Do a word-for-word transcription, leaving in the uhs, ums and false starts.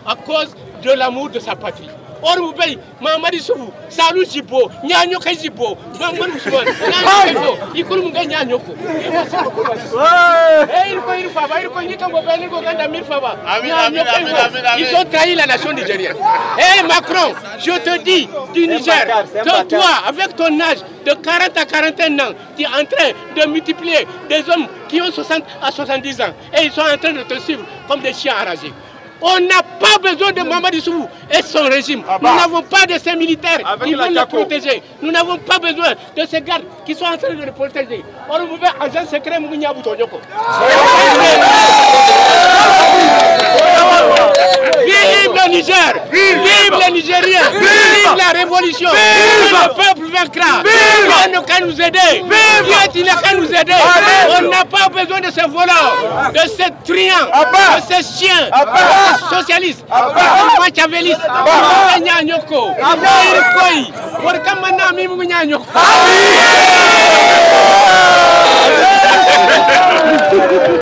à cause de l'amour de sa patrie. Or, vous payez, Mamadi Soufou, Salou Jibo, Nyanyo Kajibo, Mamadi Ousmane, Nyanyo il faut nous gagner Nyanyo. Ils ont trahi la nation nigérienne. Eh Macron, je te dis, du Niger, que toi, avec ton âge de quarante à quarante et un ans, tu es en train de multiplier des hommes qui ont soixante à soixante-dix ans et ils sont en train de te suivre comme des chiens enragés. On n'a pas besoin de Mamadi Soufou et son régime. Ah bah. Nous n'avons pas de ces militaires Avec qui vont le protéger. Nous n'avons pas besoin de ces gardes qui sont en train de le protéger. On vous fait agent secret Mounia Boutonyoko. Vive le Niger, vive, vive les Nigériens, vive, vive la révolution, vive, vive le peuple vaincra. Dieu ne peut nous aider, Dieu ne peut nous aider. On n'a pas besoin de ces voleurs, de ces truands, de ces chiens, de ces socialistes, de ces machiavélistes, de ces Nyanyoko, de ces Irkoy, de ces Manami Nyanyoko.